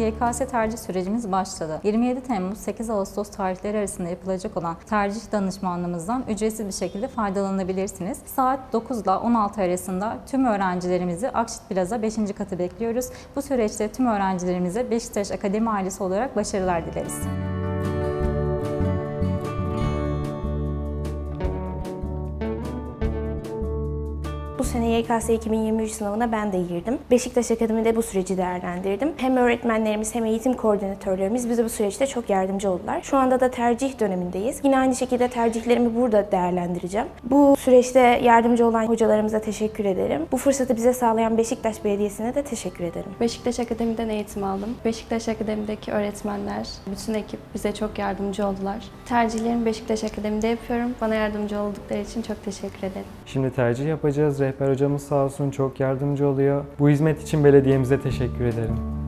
YKS tercih sürecimiz başladı. 27 Temmuz-8 Ağustos tarihleri arasında yapılacak olan tercih danışmanlığımızdan ücretsiz bir şekilde faydalanabilirsiniz. Saat 9 ile 16 arasında tüm öğrencilerimizi Akşit Plaza 5. katı bekliyoruz. Bu süreçte tüm öğrencilerimize Beşiktaş Akademi ailesi olarak başarılar dileriz. Bu sene YKS 2023 sınavına ben de girdim. Beşiktaş Akademi'de bu süreci değerlendirdim. Hem öğretmenlerimiz hem eğitim koordinatörlerimiz bize bu süreçte çok yardımcı oldular. Şu anda da tercih dönemindeyiz. Yine aynı şekilde tercihlerimi burada değerlendireceğim. Bu süreçte yardımcı olan hocalarımıza teşekkür ederim. Bu fırsatı bize sağlayan Beşiktaş Belediyesi'ne de teşekkür ederim. Beşiktaş Akademi'den eğitim aldım. Beşiktaş Akademi'deki öğretmenler, bütün ekip bize çok yardımcı oldular. Tercihlerimi Beşiktaş Akademi'de yapıyorum. Bana yardımcı oldukları için çok teşekkür ederim. Şimdi tercih yapacağız. Rehber hocamız sağ olsun çok yardımcı oluyor. Bu hizmet için belediyemize teşekkür ederim.